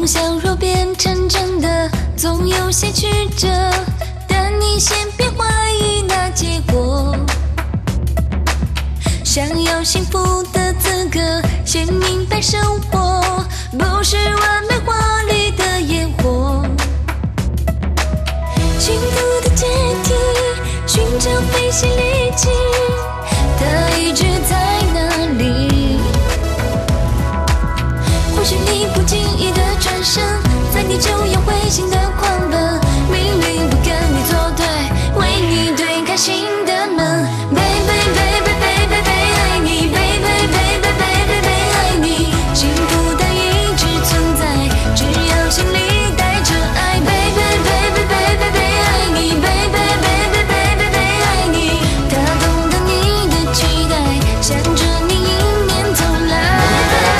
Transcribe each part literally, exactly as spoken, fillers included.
想若变成真的，总有些曲折，但你先别怀疑那结果。想要幸福的资格，先明白生活不是完美华丽的烟火。幸福的阶梯，寻找飞行利器，它一直在那里。或许你不经意的转身，在你就要灰心的狂奔，命运不跟你作对，为你推开新的门。Baby baby baby baby 爱你 ，Baby baby baby baby 爱你，幸福它一直存在，只要心里带着爱。Baby baby baby baby 爱你 ，Baby baby baby baby 爱你，他懂得你的期待，想着你迎面走来。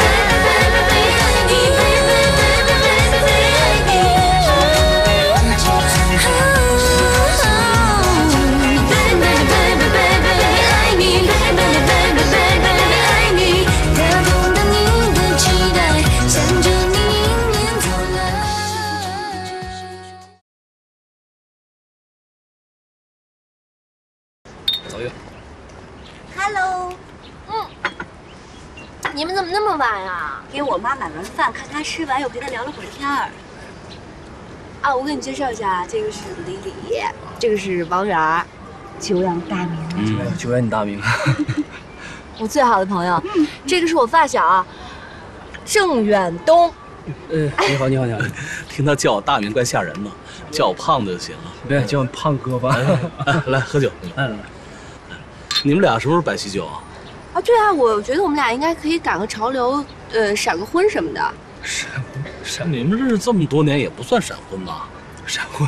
Hello， 嗯，你们怎么那么晚啊？ 给我妈买完饭，看她吃完，又陪她聊了会儿天儿。 啊，我给你介绍一下，这个是李李，这个是王源，久仰大名。 嗯，久仰你大名。 我最好的朋友，嗯、这个是我发小郑远东。 呃，你好，你好，你好。 听他叫我大名怪吓人的，叫我胖子就行了。 别叫我胖哥吧。 哎，来喝酒。来来来，你们俩什么时候摆喜酒啊？ 啊，对啊，我觉得我们俩应该可以赶个潮流，呃，闪个婚什么的。 闪婚？闪？你们认识这么多年也不算闪婚吧？ 闪婚？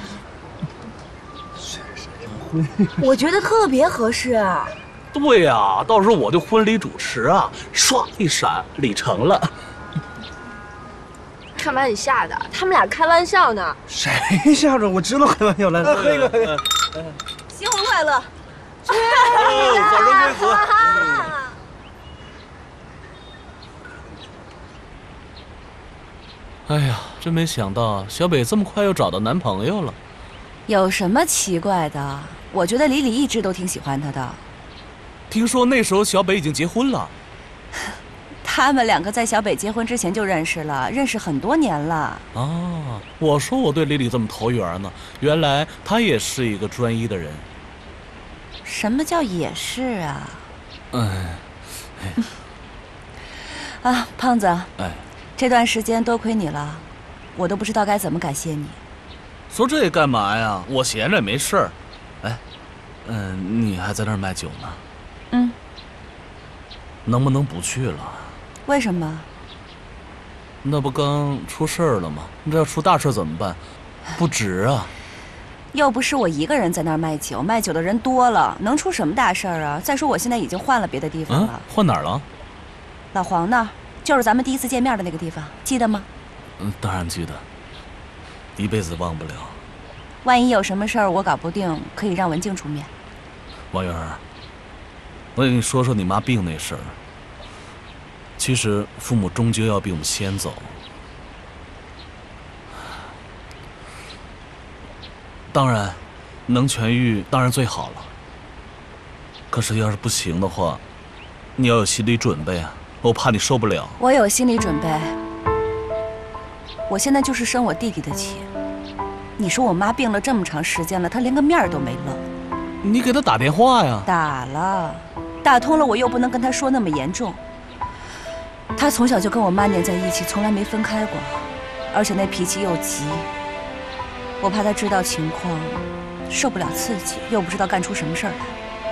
闪闪婚？ 我觉得特别合适。 对呀、啊，到时候我就婚礼主持啊，唰一闪，礼成了。 看把你吓的，他们俩开玩笑呢。 谁吓着？我知道开玩笑。来，喝一个，喝一个。 新婚快乐！ 哦，早生贵子。哎呀，真没想到小北这么快又找到男朋友了。 有什么奇怪的？我觉得李李一直都挺喜欢他的。 听说那时候小北已经结婚了。 他们两个在小北结婚之前就认识了，认识很多年了。 啊，我说我对李李这么投缘呢，原来她也是一个专一的人。 什么叫也是啊？ 嗯， 哎，啊，胖子， 哎， 这段时间多亏你了，我都不知道该怎么感谢你。 说这干嘛呀？我闲着也没事儿。哎，嗯，你还在那儿卖酒呢？ 嗯。 能不能不去了？ 为什么？ 那不刚出事儿了吗？你这要出大事怎么办？不值啊！ 又不是我一个人在那儿卖酒，卖酒的人多了，能出什么大事儿啊？再说我现在已经换了别的地方了。 嗯、换哪儿了？ 老黄那儿，就是咱们第一次见面的那个地方，记得吗？ 嗯，当然记得，一辈子忘不了。 万一有什么事儿我搞不定，可以让文静出面。 王源，我跟你说说你妈病那事儿。其实父母终究要比我们先走。当然，能痊愈当然最好了。可是要是不行的话，你要有心理准备啊！我怕你受不了。 我有心理准备。我现在就是生我弟弟的气。你说我妈病了这么长时间了，她连个面都没露。 你给她打电话呀？ 打了，打通了，我又不能跟她说那么严重。她从小就跟我妈黏在一起，从来没分开过，而且那脾气又急。我怕她知道情况，受不了刺激，又不知道干出什么事儿来。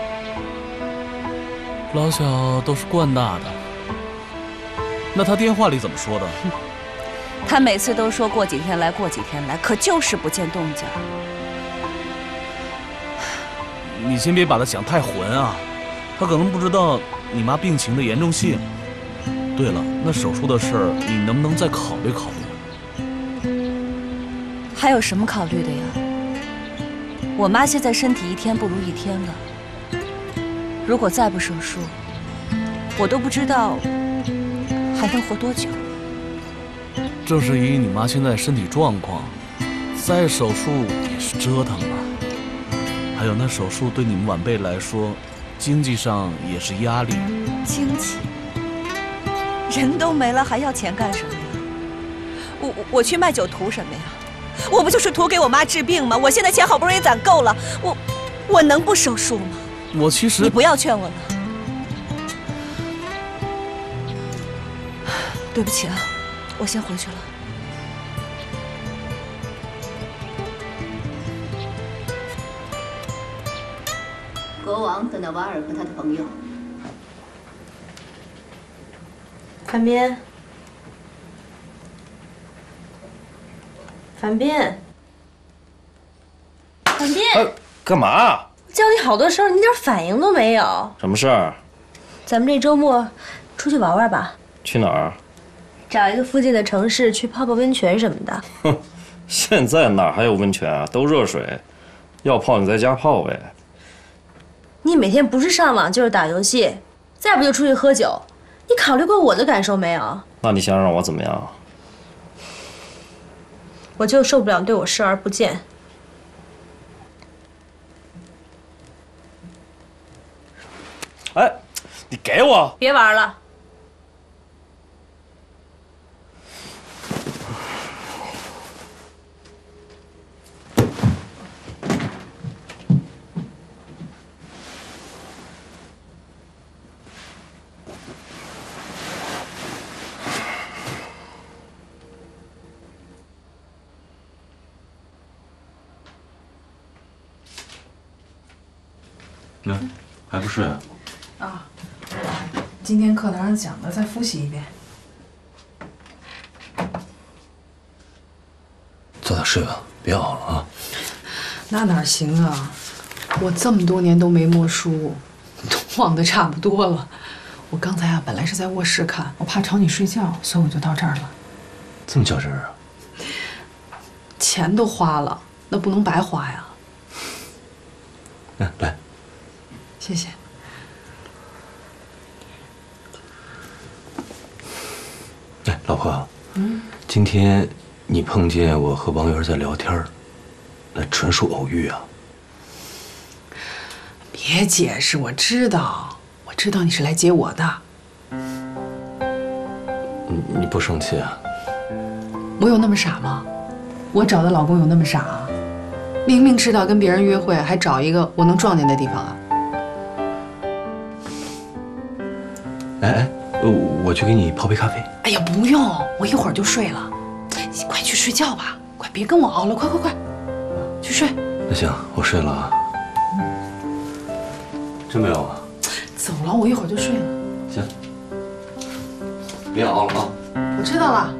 老小都是惯大的。那她电话里怎么说的？ 她每次都说过几天来，过几天来，可就是不见动静。 你先别把她想太浑啊，她可能不知道你妈病情的严重性。对了，那手术的事儿，你能不能再考虑考虑？ 还有什么考虑的呀？我妈现在身体一天不如一天了，如果再不手术，我都不知道还能活多久。 正是以你妈现在身体状况，再手术也是折腾啊。还有那手术对你们晚辈来说，经济上也是压力。 经济？人都没了，还要钱干什么呀？我我我去卖酒图什么呀？我不就是图给我妈治病吗？我现在钱好不容易攒够了，我我能不手术吗？ 我其实…… 你不要劝我了。对不起啊，我先回去了。 国王等到瓦尔和他的朋友。 樊斌，樊斌，樊斌， 哎，干嘛？ 叫你好多声，你一点反应都没有。 什么事儿？ 咱们这周末出去玩玩吧。 去哪儿？ 找一个附近的城市去泡泡温泉什么的。 哼，现在哪还有温泉啊？都热水，要泡你在家泡呗。 你每天不是上网就是打游戏，再不就出去喝酒。你考虑过我的感受没有？ 那你想让我怎么样？ 我就受不了对我视而不见。 哎，你给我！ 别玩了。 那还不睡啊？ 啊，今天课堂上讲的再复习一遍。 早点睡吧，别熬了啊。 那哪行啊！我这么多年都没摸书，都忘得差不多了。我刚才啊，本来是在卧室看，我怕吵你睡觉，所以我就到这儿了。 这么较真啊？ 钱都花了，那不能白花呀。 来来。 谢谢。 哎，老婆，嗯，今天你碰见我和王源在聊天，那纯属偶遇啊。 别解释，我知道，我知道你是来接我的。 你你不生气啊？ 我有那么傻吗？我找的老公有那么傻啊？明明知道跟别人约会，还找一个我能撞见的地方啊？ 哎哎，我去给你泡杯咖啡。 哎呀，不用，我一会儿就睡了。你快去睡觉吧，快别跟我熬了，快快快，去睡。 那行，我睡了啊。真没有啊？ 走了，我一会儿就睡了。 行，别熬了啊。 我知道了。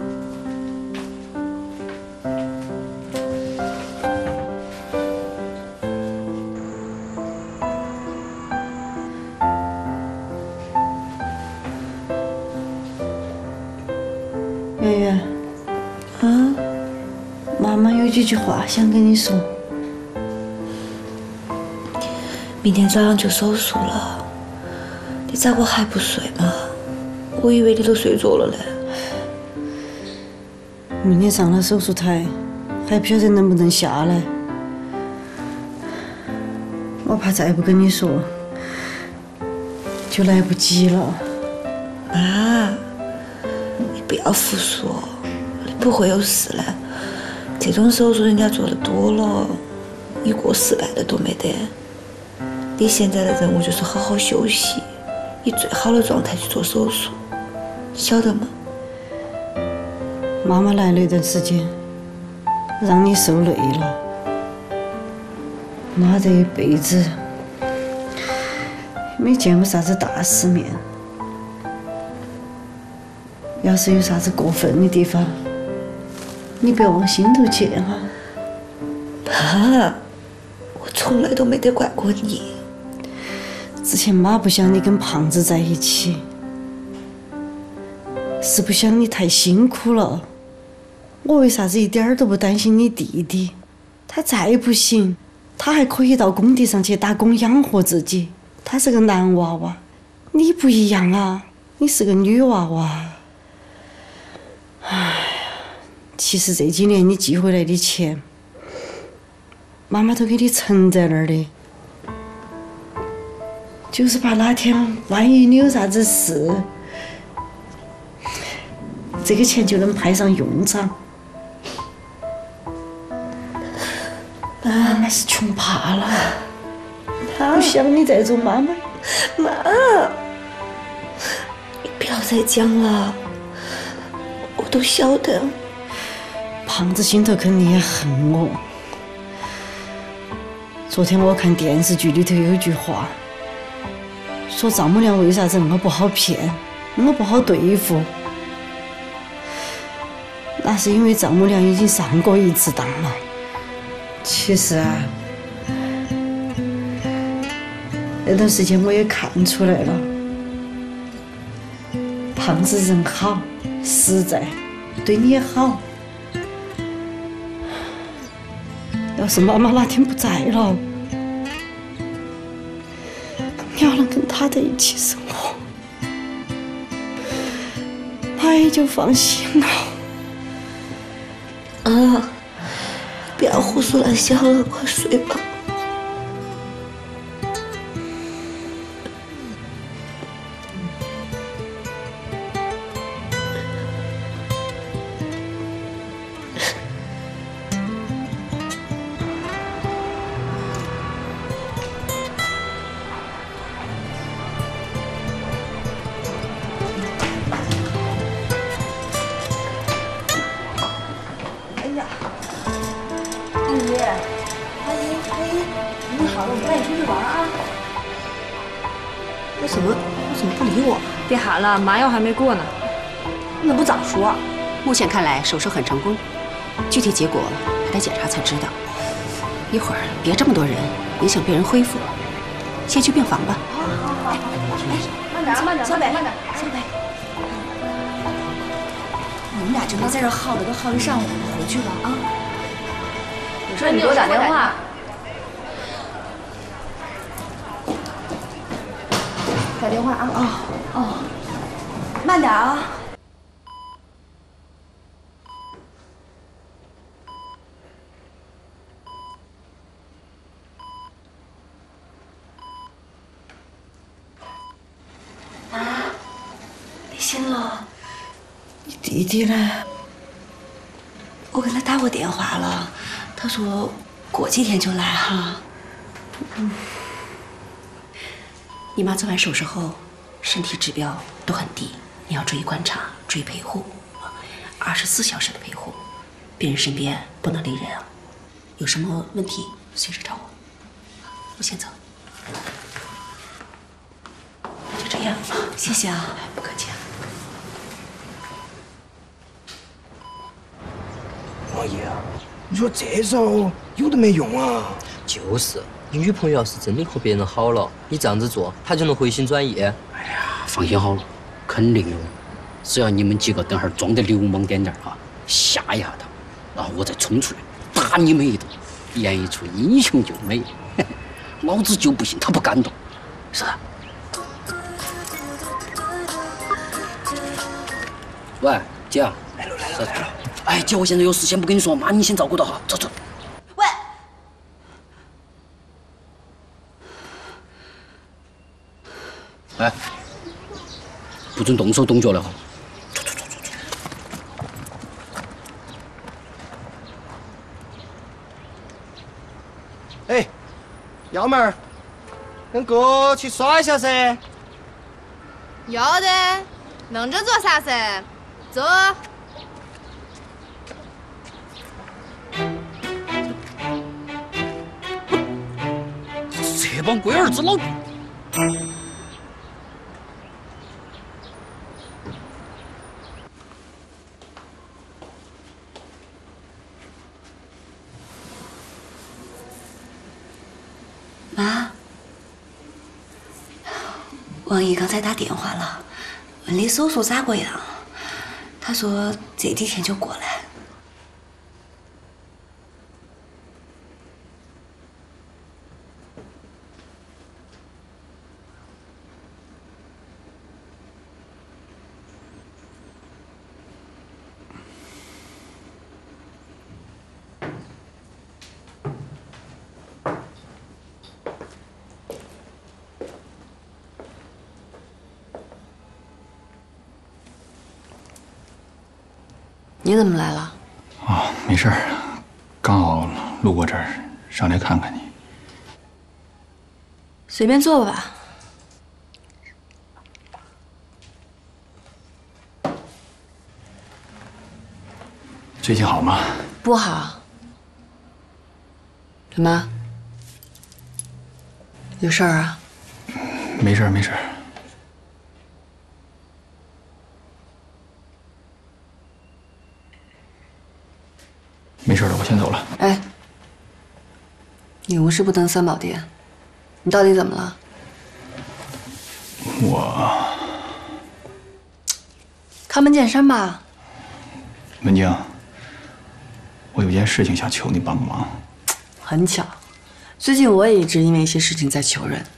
圆圆，啊，妈妈有几句话想跟你说。明天早上就手术了，你咋个还不睡嘛？我以为你都睡着了嘞。明天上了手术台，还不晓得能不能下来。我怕再不跟你说，就来不及了。妈。不要胡说，你不会有事的。这种手术人家做的多了，一个失败的都没得。你现在的任务就是好好休息，以最好的状态去做手术，晓得吗？妈妈来了一段时间，让你受累了，妈这一辈子没见过啥子大世面。要是有啥子过分的地方，你不要往心头去哈。妈，我从来都没得怪过你。之前妈不想你跟胖子在一起，是不想你太辛苦了。我为啥子一点儿都不担心你弟弟？他再不行，他还可以到工地上去打工养活自己。他是个男娃娃，你不一样啊，你是个女娃娃。唉。 其实这几年你寄回来的钱，妈妈都给你存在那儿的，就是怕哪天万一你有啥子事，这个钱就能派上用场。妈妈是穷怕了，不想你再做妈妈。妈，你不要再讲了，我都晓得。胖子心头肯定也恨我。昨天我看电视剧里头有一句话，说丈母娘为啥子那么不好骗，那么不好对付？那是因为丈母娘已经上过一次当了。其实啊，那段时间我也看出来了，胖子人好，实在，对你也好。要是妈妈哪天不在了，你要能跟他在一起生活，妈也就放心了。啊，不要胡思乱想了，快睡吧。 别喊了，麻药还没过呢。那不早说？ 目前看来手术很成功，具体结果还得检查才知道。一会儿别这么多人，影响病人恢复。先去病房吧。 好好好。哎，慢点，慢点，小北，慢点， 小北。你们俩就别在这耗了，都耗一上午了，回去吧啊！ 我说你给我打电话。打电话啊！ 哦哦，慢点啊！ 妈，你醒了？你弟弟呢？我跟他打过电话了，他说过几天就来哈。 嗯。你妈做完手术后，身体指标都很低，你要注意观察，注意陪护，二十四小时的陪护，病人身边不能离人啊。有什么问题随时找我。我先走。就这样啊， 谢谢啊， 不客气啊。 王爷啊，你说这时候有的没用啊？ 就是。你女朋友要是真的和别人好了，你这样子做，她就能回心转意。 哎呀，放心好了，肯定有。只要你们几个等会儿装得流氓点点哈，吓一下他，然后我再冲出来打你们一顿，演一出英雄救美。老子就不信他不感动。是。喂，姐。来了来了来了。哎，姐，我现在有事先不跟你说，妈你先照顾到哈，走走。哎，不准动手动脚的哈！走走走走走。 哎，幺妹儿，跟哥去耍一下噻。 要的，弄着做啥噻？走。 这帮龟儿子老。 妈，王姨刚才打电话了，问你手术咋个样？她说这几天就过来。 你怎么来了？ 哦，没事儿，刚好路过这儿，上来看看你。 随便坐吧。 最近好吗？ 不好。怎么？有事儿啊？ 没事儿，没事儿。没事了，我先走了。 哎，你无事不登三宝殿，你到底怎么了？ 我开门见山吧。 文静，我有件事情想求你帮个忙。 很巧，最近我也一直因为一些事情在求人。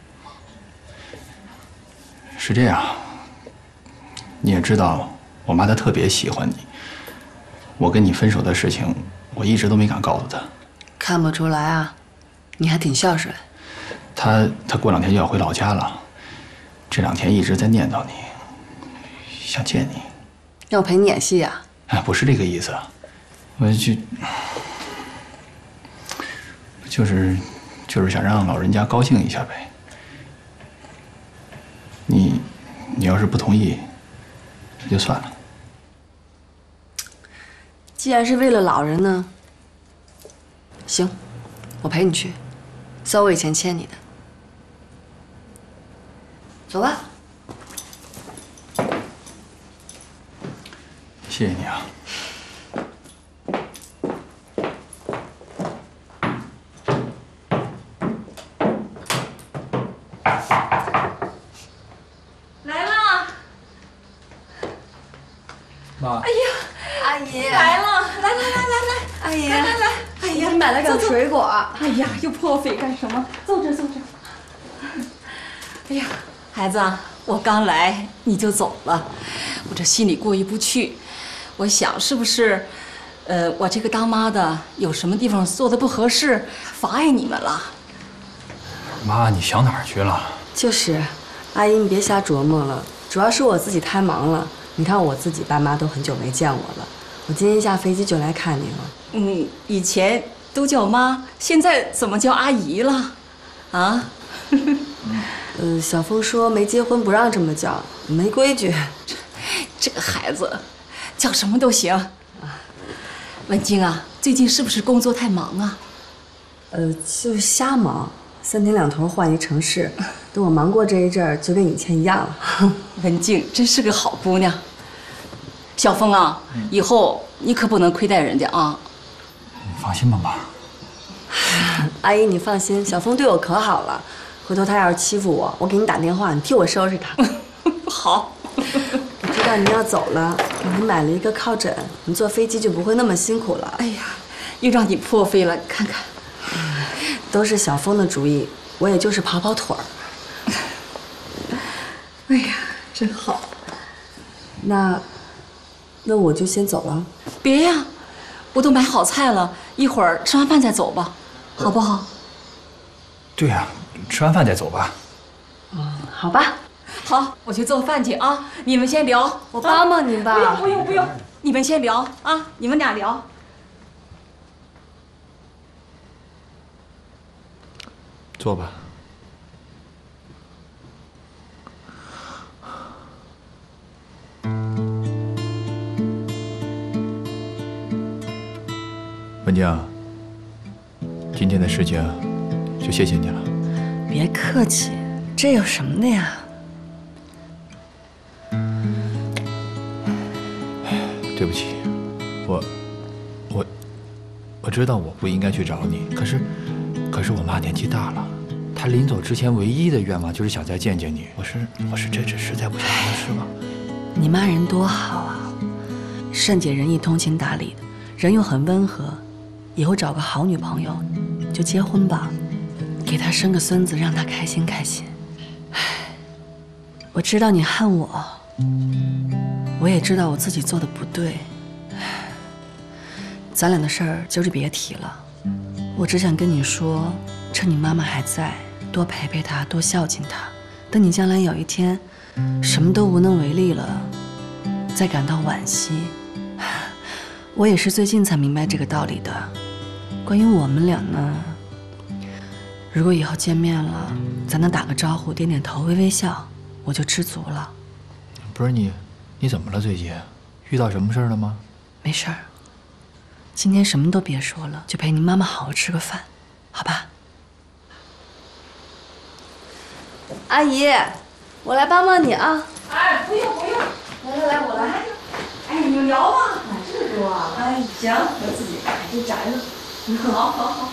是这样，你也知道，我妈她特别喜欢你。我跟你分手的事情，我一直都没敢告诉她。 看不出来啊，你还挺孝顺。 她她过两天就要回老家了，这两天一直在念叨你，想见你。 要陪你演戏啊？ 哎，不是这个意思，我就就是就是想让老人家高兴一下呗。你你要是不同意，那就算了。 既然是为了老人呢，行，我陪你去，算我以前欠你的。走吧。 谢谢你啊。 来了。 妈。 哎呀， 阿姨来了，来来来来来， 阿姨来来来， 哎呀，买了点水果。 哎呀，又破费干什么？坐这坐这。 哎呀，孩子，我刚来你就走了，我这心里过意不去。我想是不是，呃，我这个当妈的有什么地方做的不合适，妨碍你们了？ 妈，你想哪儿去了？ 就是，阿姨你别瞎琢磨了，主要是我自己太忙了。你看我自己爸妈都很久没见我了，我今天一下飞机就来看你了。 嗯，以前都叫妈，现在怎么叫阿姨了？啊？ 呃，小峰说没结婚不让这么叫，没规矩。 这个孩子，叫什么都行。文静啊，最近是不是工作太忙啊？ 呃，就是瞎忙，三天两头换一城市。等我忙过这一阵儿，就跟以前一样了。 文静真是个好姑娘。小峰啊，以后你可不能亏待人家啊。 你放心吧，妈。 阿姨，你放心，小峰对我可好了。回头他要是欺负我，我给你打电话，你替我收拾他。 好。 我知道你要走了，给你买了一个靠枕，你坐飞机就不会那么辛苦了。 哎呀，又让你破费了，你看看。 都是小峰的主意，我也就是跑跑腿儿。 哎呀，真好。 那，那我就先走了。 别呀，我都买好菜了，一会儿吃完饭再走吧，好不好？ 对呀、啊，吃完饭再走吧。 嗯，好吧。 好，我去做饭去啊！你们先聊， 我帮帮您吧。 不用不用不用，你们先聊啊！你们俩聊。 坐吧。文静，今天的事情就谢谢你了。 别客气，这有什么的呀？ 对不起，我我我知道我不应该去找你，可是可是我妈年纪大了，她临走之前唯一的愿望就是想再见见你。我是我是这这实在不想让她失望。 你妈人多好啊，善解人意、通情达理的，人又很温和。以后找个好女朋友，就结婚吧，给她生个孙子，让她开心开心。唉，我知道你恨我，我也知道我自己做的不对。咱俩的事儿今儿就别提了，我只想跟你说，趁你妈妈还在，多陪陪她，多孝敬她。等你将来有一天什么都无能为力了，再感到惋惜， 我也是最近才明白这个道理的。关于我们俩呢，如果以后见面了，咱能打个招呼、点点头、微微笑，我就知足了。 不是你，你怎么了？最近遇到什么事儿了吗？ 没事儿。今天什么都别说了，就陪你妈妈好好吃个饭，好吧？ 阿姨，我来帮帮你啊。 哎，不用不用，来来来，我来。哎，你聊吧，哪这么多啊？哎，行，我自己就摘了。好好好。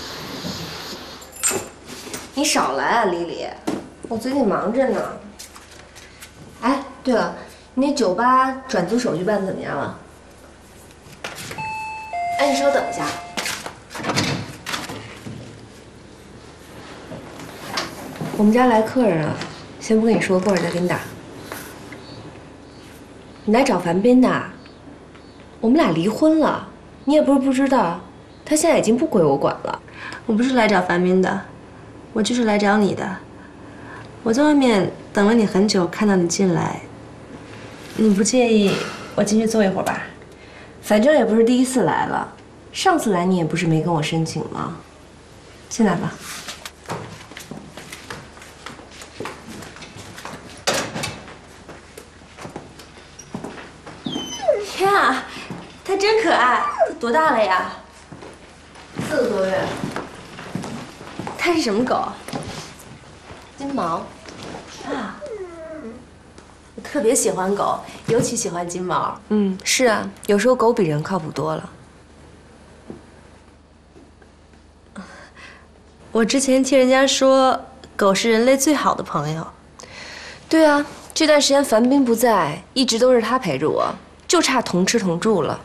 你少来啊，丽丽，我最近忙着呢。哎，对了，你那酒吧转租手续办得怎么样了？哎，你稍等一下。我们家来客人了，先不跟你说，过会儿再给你打。你来找樊斌的？我们俩离婚了，你也不是不知道，他现在已经不归我管了。 我不是来找樊斌的，我就是来找你的。我在外面等了你很久，看到你进来，你不介意我进去坐一会儿吧？ 反正也不是第一次来了，上次来你也不是没跟我申请吗？进来吧。 天啊，它真可爱！多大了呀？ 四个多月。 它是什么狗？ 金毛。 啊，我特别喜欢狗，尤其喜欢金毛。 嗯，是啊，有时候狗比人靠谱多了。 我之前听人家说，狗是人类最好的朋友。 对啊，这段时间樊斌不在，一直都是他陪着我。就差同吃同住了。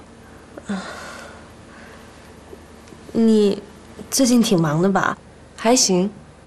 你最近挺忙的吧？ 还行。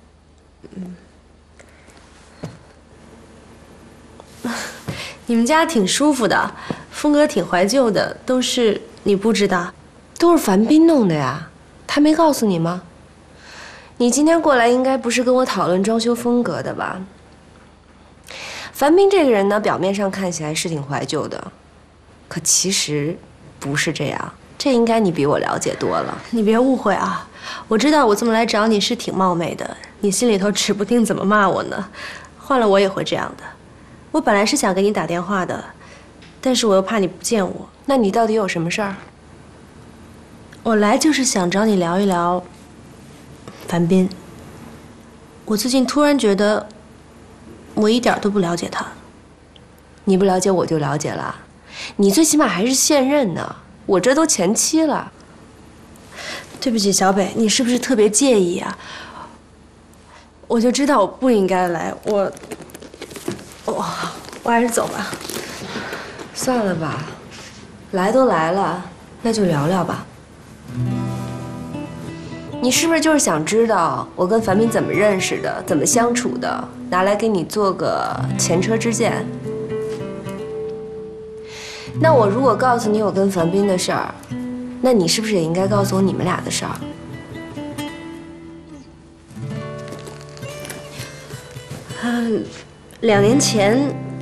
你们家挺舒服的，风格挺怀旧的，都是你不知道， 都是樊斌弄的呀。他没告诉你吗？你今天过来应该不是跟我讨论装修风格的吧？樊斌这个人呢，表面上看起来是挺怀旧的。可其实不是这样，这应该你比我了解多了。 你别误会啊，我知道我这么来找你是挺冒昧的，你心里头指不定怎么骂我呢。换了我也会这样的。我本来是想给你打电话的，但是我又怕你不见我。 那你到底有什么事儿？ 我来就是想找你聊一聊樊斌。我最近突然觉得，我一点都不了解他。 你不了解我就了解了。你最起码还是现任呢，我这都前妻了。 对不起，小北，你是不是特别介意啊？我就知道我不应该来，我，我，我还是走吧。 算了吧，来都来了，那就聊聊吧。你是不是就是想知道我跟樊斌怎么认识的，怎么相处的，拿来给你做个前车之鉴？那我如果告诉你我跟樊斌的事儿，那你是不是也应该告诉我你们俩的事儿？ 嗯，两年前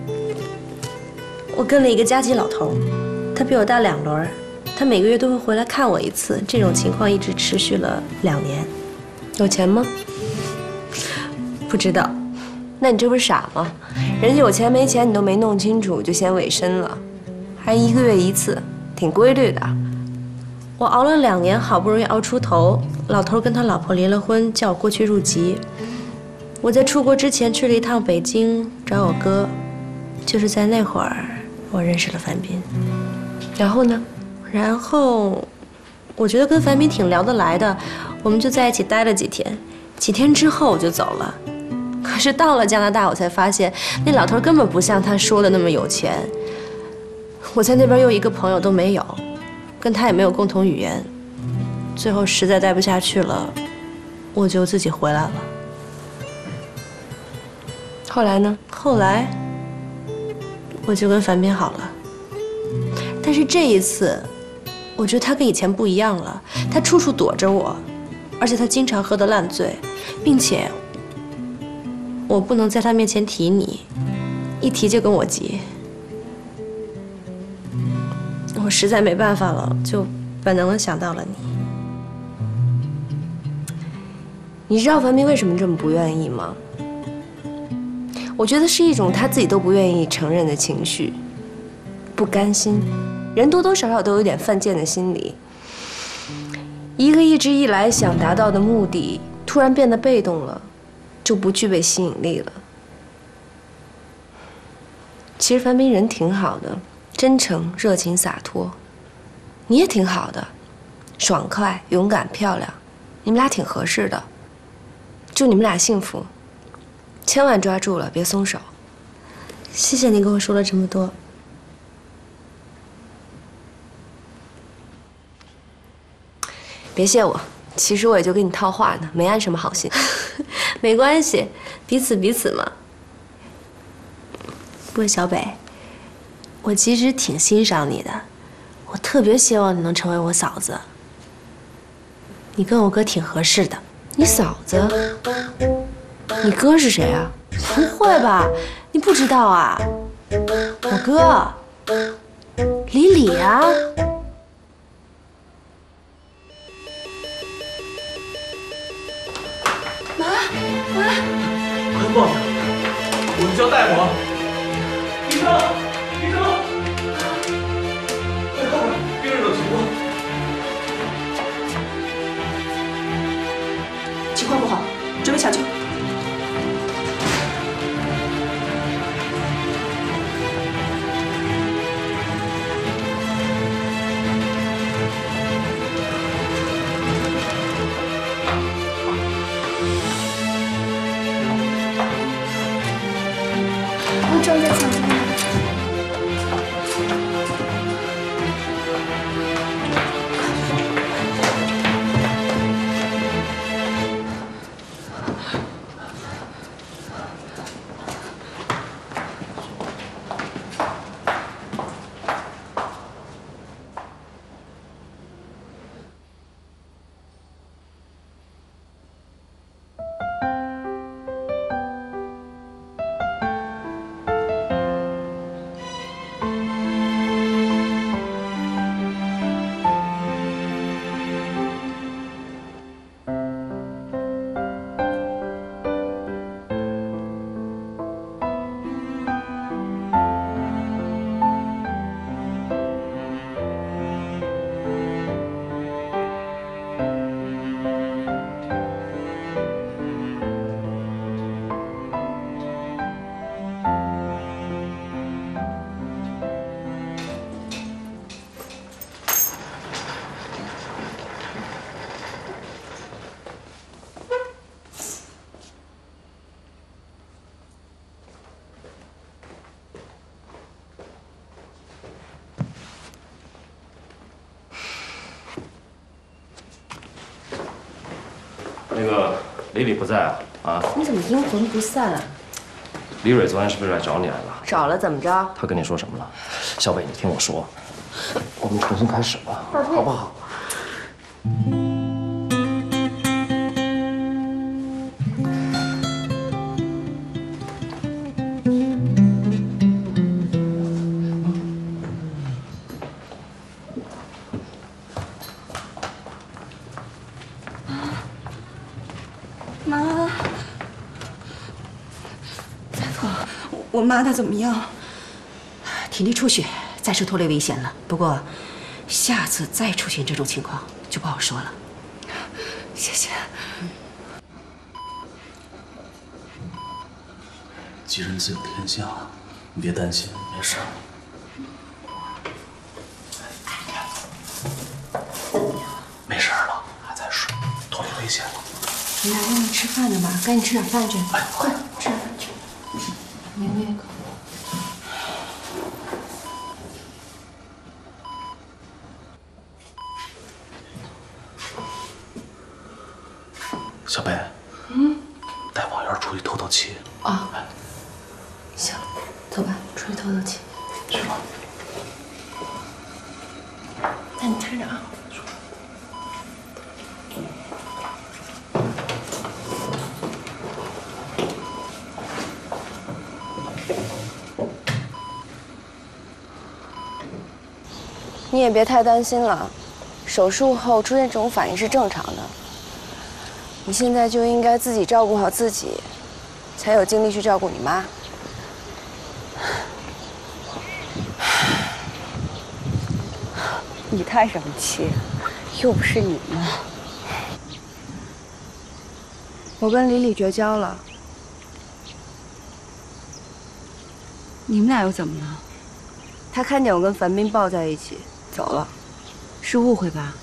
我跟了一个加急老头，他比我大两轮，他每个月都会回来看我一次，这种情况一直持续了两年。 有钱吗？ 不知道。 那你这不是傻吗？人家有钱没钱你都没弄清楚就先委身了。还一个月一次，挺规律的。 我熬了两年，好不容易熬出头。老头跟他老婆离了婚，叫我过去入籍。我在出国之前去了一趟北京找我哥，就是在那会儿，我认识了樊斌。 然后呢？ 然后，我觉得跟樊斌挺聊得来的，我们就在一起待了几天。几天之后我就走了。可是到了加拿大，我才发现那老头根本不像他说的那么有钱。我在那边又一个朋友都没有，跟他也没有共同语言，最后实在待不下去了，我就自己回来了。 后来呢？ 后来我就跟樊斌好了，但是这一次，我觉得他跟以前不一样了，他处处躲着我，而且他经常喝得烂醉，并且我不能在他面前提你，一提就跟我急。 我实在没办法了，就本能的想到了你。你知道樊斌为什么这么不愿意吗？我觉得是一种他自己都不愿意承认的情绪，不甘心。人多多少少都有点犯贱的心理。一个一直以来想达到的目的，突然变得被动了，就不具备吸引力了。其实樊斌人挺好的，真诚、热情、洒脱。你也挺好的，爽快、勇敢、漂亮，你们俩挺合适的。祝你们俩幸福，千万抓住了，别松手。谢谢你跟我说了这么多。别谢我，其实我也就给你套话呢，没安什么好心。没关系，彼此彼此嘛。不过小北，我其实挺欣赏你的，我特别希望你能成为我嫂子。你跟我哥挺合适的。你嫂子？你哥是谁啊？不会吧？你不知道啊？我哥，李李啊。 妈，妈，快报警！我们叫大夫。医生，医生，快看看病人的情况。 情况不好，准备抢救。 我正在抢救呢。 那个李李不在啊啊！ 你怎么阴魂不散啊？ 李蕊昨天是不是来找你来了？ 找了怎么着？ 他跟你说什么了？小北，你听我说，我们重新开始吧，好不好？ 妈，我妈她怎么样？ 体内出血，暂时脱离危险了。不过，下次再出现这种情况就不好说了。 谢谢。 吉人自有天相，你别担心，没事。没事了，还在睡，脱离危险了。 你俩让你吃饭呢吧？赶紧吃点饭去。 哎，快吃点饭去。明月哥。 小北， 嗯， 带王源出去透透气。 啊，行，走吧，出去透透气。 去吧。 那你看着啊。 你也别太担心了，手术后出现这种反应是正常的。你现在就应该自己照顾好自己，才有精力去照顾你妈。 你太生气，又不是你们。 我跟李李绝交了。 你们俩又怎么了？ 他看见我跟樊斌抱在一起，走了。 是误会吧？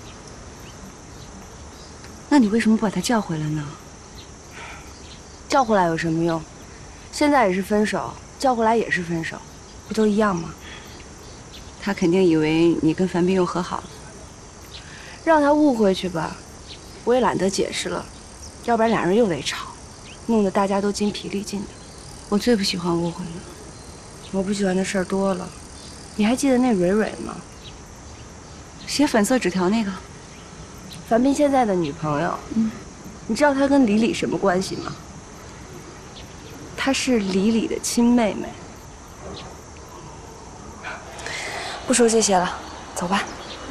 那你为什么不把他叫回来呢？ 叫回来有什么用？现在也是分手，叫回来也是分手，不都一样吗？ 他肯定以为你跟樊斌又和好了。 让他误会去吧，我也懒得解释了，要不然俩人又得吵，弄得大家都筋疲力尽的。 我最不喜欢误会了。 我不喜欢的事儿多了，你还记得那蕊蕊吗？ 写粉色纸条那个， 樊斌现在的女朋友。嗯，你知道他跟李李什么关系吗？她是李李的亲妹妹。不说这些了，走吧。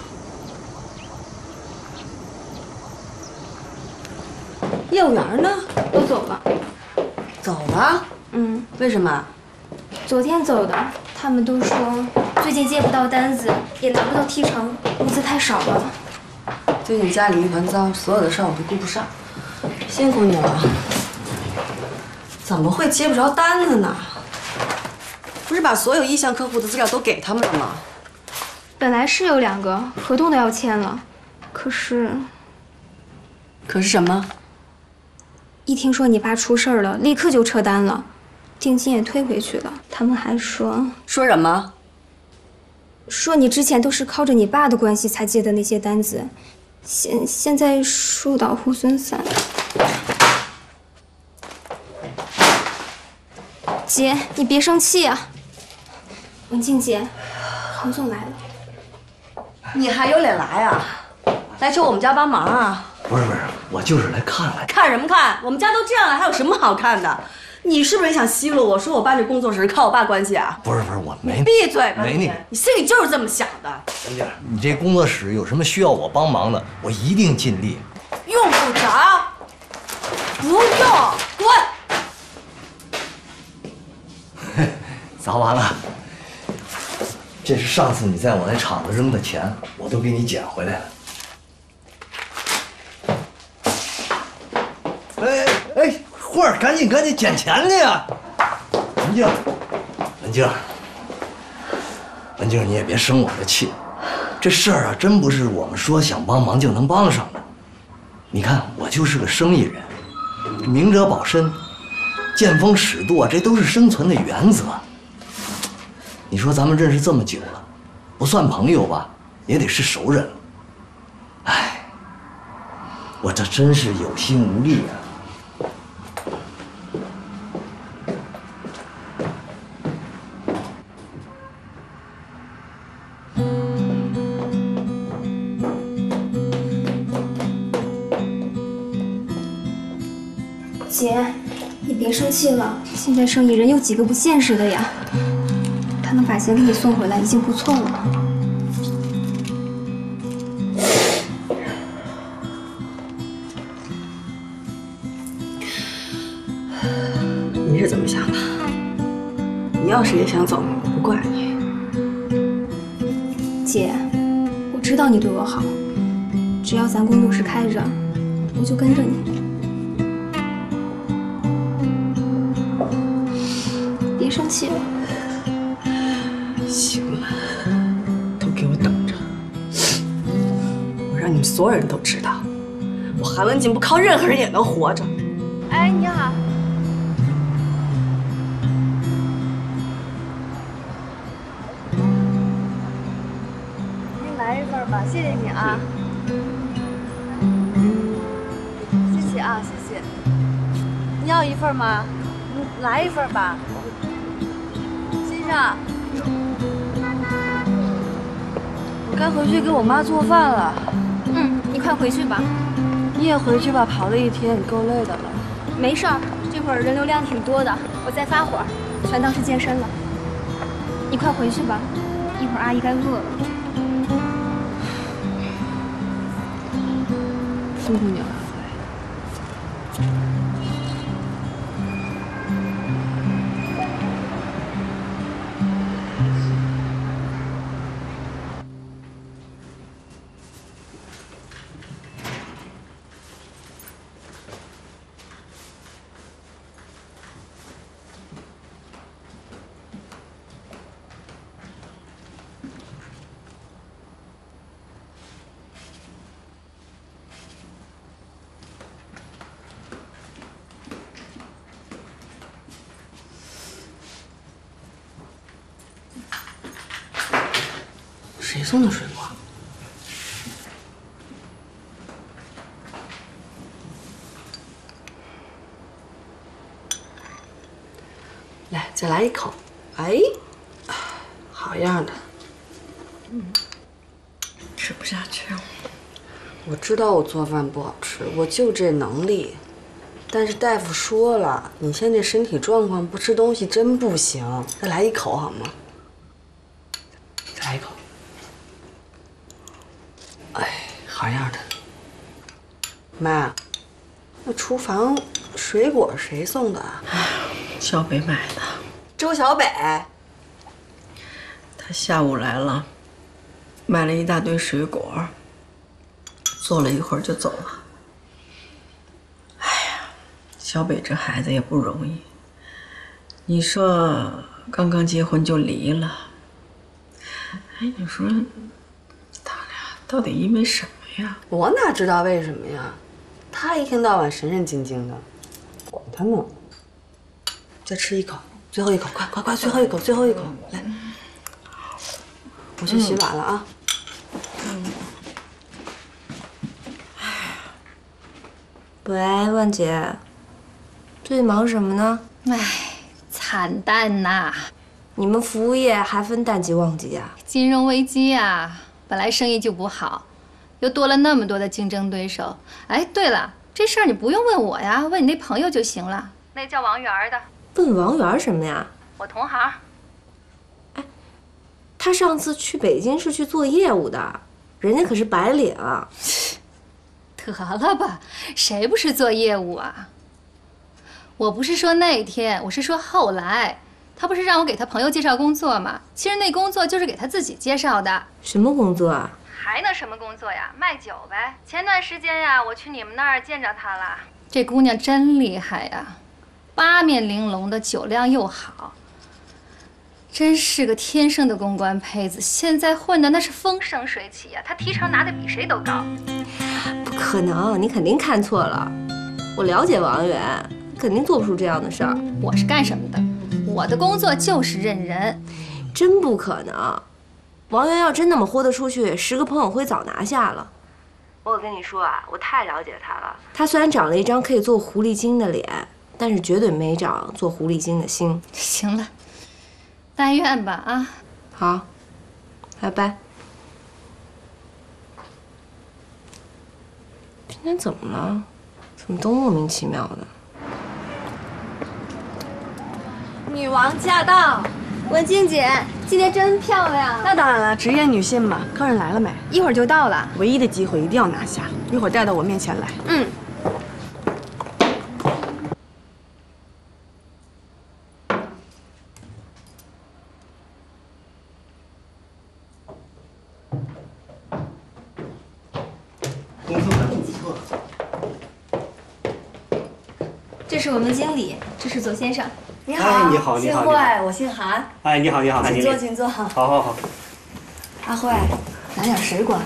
业务员呢？都走了。 走了？ 嗯。 为什么？ 昨天走的。他们都说最近接不到单子，也拿不到提成，工资太少了。 最近家里一团糟，所有的事儿我都顾不上，辛苦你了。怎么会接不着单子呢？不是把所有意向客户的资料都给他们了吗？ 本来是有两个合同都要签了，可是…… 可是什么？ 一听说你爸出事儿了，立刻就撤单了，定金也退回去了。他们还说…… 说什么？ 说你之前都是靠着你爸的关系才接的那些单子，现现在树倒猢狲散。姐，你别生气啊。文静姐，杭总来了。 你还有脸来啊？来求我们家帮忙啊？ 不是不是，我就是来看来。 看什么看？我们家都这样了，还有什么好看的？你是不是也想奚落我，说我办这工作室靠我爸关系啊？ 不是不是，我没。 闭嘴吧！ 没你， 你心里就是这么想的。 文静，你这工作室有什么需要我帮忙的，我一定尽力。 用不着，不用，滚！ 砸完了。这是上次你在我那厂子扔的钱，我都给你捡回来了。哎哎，慧儿，赶紧赶紧捡钱去呀！文静，文静，文静，你也别生我的气，这事儿啊，真不是我们说想帮忙就能帮上的。你看，我就是个生意人，明哲保身，见风使舵，这都是生存的原则。你说咱们认识这么久了，不算朋友吧，也得是熟人了。哎，我这真是有心无力啊。 姐，你别生气了，现在生意人有几个不现实的呀？他能把钱给你送回来已经不错了。 你是怎么想的？你要是也想走，我不怪你。 姐，我知道你对我好，只要咱工作室开着，我就跟着你。别生气了。 行了，都给我等着！我让你们所有人都知道，我韩文静不靠任何人也能活着。 哎，你好。您来一份吧，谢谢你啊。谢谢啊，谢谢。你要一份吗？你来一份吧。先生，我该回去给我妈做饭了。 嗯，你快回去吧。 你也回去吧，跑了一天，你够累的了。 没事儿，这会儿人流量挺多的，我再发会儿，全当是健身了。你快回去吧，一会儿阿姨该饿了。 宋姑娘来回。 谁送的水果？来，再来一口。哎，好样的。嗯，吃不下去。我知道我做饭不好吃，我就这能力。但是大夫说了，你现在身体状况不吃东西真不行。再来一口好吗？再来一口。哎，好样的。妈，那厨房水果谁送的啊？ 小北买的。 周小北， 他下午来了，买了一大堆水果，坐了一会儿就走了。哎呀，小北这孩子也不容易。你说刚刚结婚就离了，哎，你说他俩到底因为什么呀？ 我哪知道为什么呀？他一天到晚神神经经的，管他呢。再吃一口，最后一口，快快快，最后一口，最后一口，来。我去洗碗了啊。 嗯。喂，万姐，最近忙什么呢？ 哎，惨淡呐！ 你们服务业还分淡季旺季啊？ 金融危机啊，本来生意就不好，又多了那么多的竞争对手。哎，对了，这事儿你不用问我呀，问你那朋友就行了。那叫王源的。 问王源什么呀？ 我同行。 哎，他上次去北京是去做业务的，人家可是白领啊。 得了吧，谁不是做业务啊？我不是说那天，我是说后来，他不是让我给他朋友介绍工作吗？其实那工作就是给他自己介绍的。 什么工作啊？ 还能什么工作呀？卖酒呗。前段时间呀，我去你们那儿见着他了。这姑娘真厉害呀，八面玲珑的，酒量又好，真是个天生的公关胚子。现在混的那是风生水起呀，她提成拿的比谁都高。 不可能，你肯定看错了。我了解王源，肯定做不出这样的事儿。 我是干什么的？我的工作就是认人。 真不可能，王源要真那么豁得出去，十个朋友会早拿下了。我跟你说啊，我太了解他了。他虽然长了一张可以做狐狸精的脸，但是绝对没长做狐狸精的心。 行了，但愿吧啊。 好，拜拜。今天怎么了？怎么都莫名其妙的？ 女王驾到！文静姐，今天真漂亮。 那当然了，职业女性嘛。客人来了没？ 一会儿就到了。 唯一的机会一定要拿下，一会儿带到我面前来。 嗯。 工作很不错。 这是我们经理，这是左先生。 你好，哎，你好，你好， 姓坏，我姓韩。 哎，你好，你好， 请坐，请坐。好， 好，好。 阿慧，拿点水果。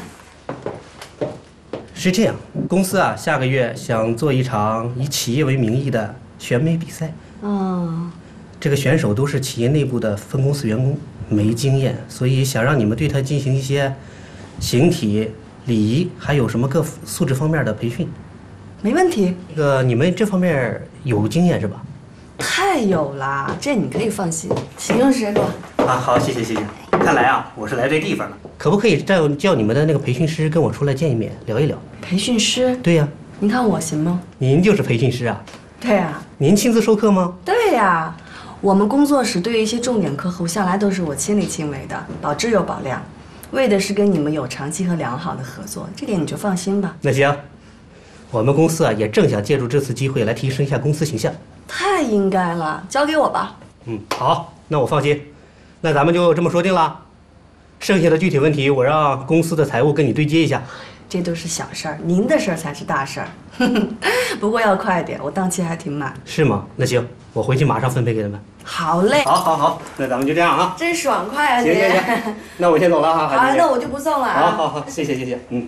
是这样，公司啊，下个月想做一场以企业为名义的选美比赛。 哦。 这个选手都是企业内部的分公司员工，没经验，所以想让你们对他进行一些形体、礼仪，还有什么各素质方面的培训。 没问题。 那个，你们这方面有经验是吧？ 太有了，这你可以放心。请用水果。 啊，好，谢谢谢谢。看来啊，我是来对地方了。可不可以叫叫你们的那个培训师跟我出来见一面，聊一聊？ 培训师？ 对呀。 您看我行吗？ 您就是培训师啊？ 对呀。 您亲自授课吗？ 对呀。我们工作室对于一些重点客户，向来都是我亲力亲为的，保质又保量，为的是跟你们有长期和良好的合作，这点你就放心吧。 那行。 我们公司啊也正想借助这次机会来提升一下公司形象。 太应该了，交给我吧。 嗯，好，那我放心，那咱们就这么说定了。剩下的具体问题，我让公司的财务跟你对接一下。 这都是小事儿，您的事儿才是大事儿。不过要快点，我档期还挺满。 是吗？那行，我回去马上分配给他们。 好嘞。 好，好，好，那咱们就这样啊。 真爽快啊你！ 行行行，那我先走了哈。 啊，那我就不送了啊。 好好好，谢谢谢谢，嗯。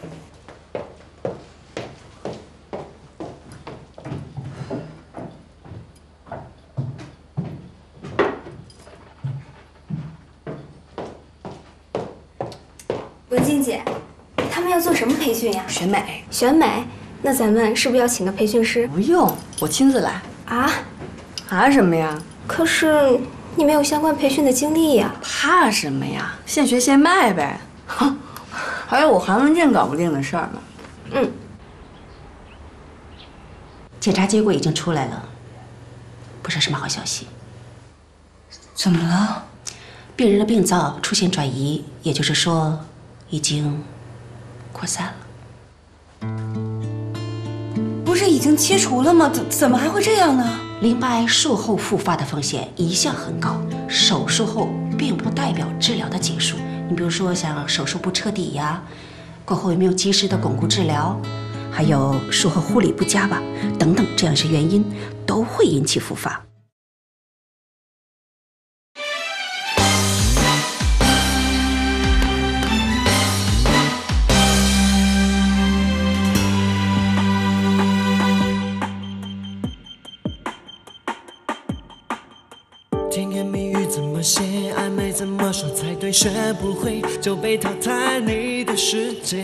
文静姐，他们要做什么培训呀？ 选美。 选美？那咱们是不是要请个培训师？ 不用，我亲自来。 啊？ 啊什么呀？ 可是你没有相关培训的经历呀。 怕什么呀？现学现卖呗。哼，还有我韩文健搞不定的事儿呢。 嗯。 检查结果已经出来了，不是什么好消息。 怎么了？ 病人的病灶出现转移，也就是说，已经扩散了。 不是已经切除了吗？怎怎么还会这样呢？ 淋巴癌术后复发的风险一向很高，手术后并不代表治疗的结束。你比如说像手术不彻底呀，过后有没有及时的巩固治疗，还有术后护理不佳吧，等等这样一些原因，都会引起复发。 甜言蜜语怎么写，暧昧怎么说才对，学不会就被淘汰你的世界。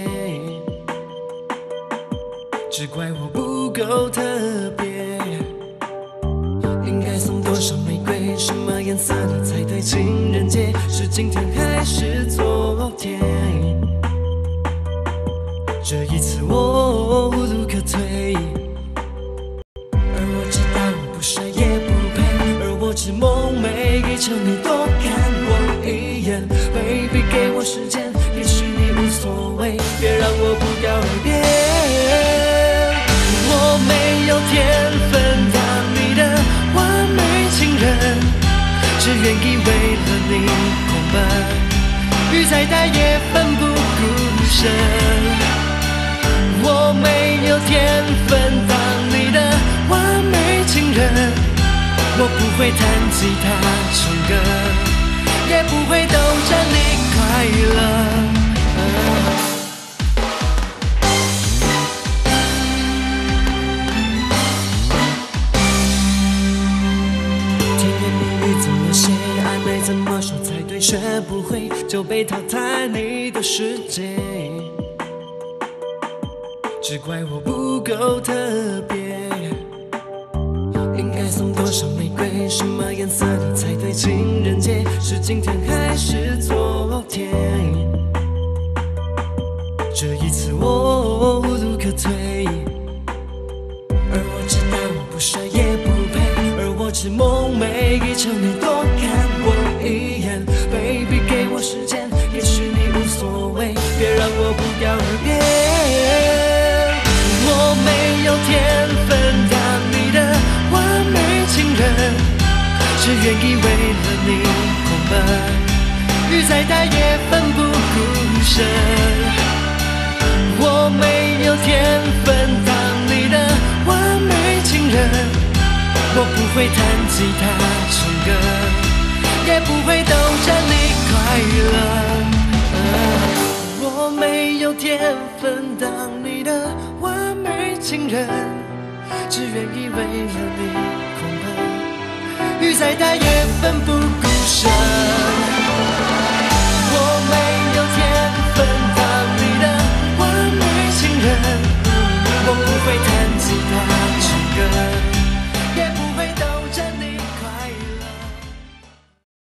只怪我不够特别，应该送多少玫瑰，什么颜色的才对？情人节是今天还是昨天？这一次我无路可退，而我知道我不帅也不配，而我只梦寐以求你多看我一眼。Baby 给我时间，也许你无所谓，别让我不告而别。我没有天分当你的完美情人，只愿意为了你狂奔，雨再大也奋不顾身。我没有天分当你的完美情人，我不会弹吉他唱歌，也不会逗着你快乐。甜言蜜语怎么写，暧昧怎么说才对？学不会就被淘汰你的世界。只怪我不够特别，应该送多少玫瑰，什么颜色的才对？情人节是今天还是昨天？这一次我无路可退，而我知道我不帅也不配，而我只梦寐以求你多看我一眼。Baby 给我时间，也许你无所谓，别让我不告而别。我没有天分当你的完美情人，只愿意为了你狂奔，雨再大也奋不顾身。我没有天分当你的完美情人，我不会弹吉他唱歌，也不会逗着你快乐。我没有天分当你的完美情人，只愿意为了你狂奔，雨再大也奋不顾身。